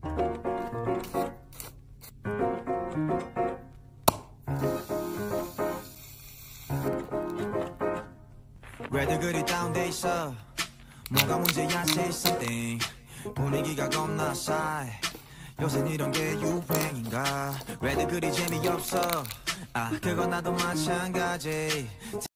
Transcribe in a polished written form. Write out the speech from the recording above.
왜들 그리 다운돼 있어? 뭐가 문제야? Say something. 분위기가 겁나 싸해. 요샌 이런 게 유행인가? 왜들 그리 재미없어? 아, 그건 나도 마찬가지.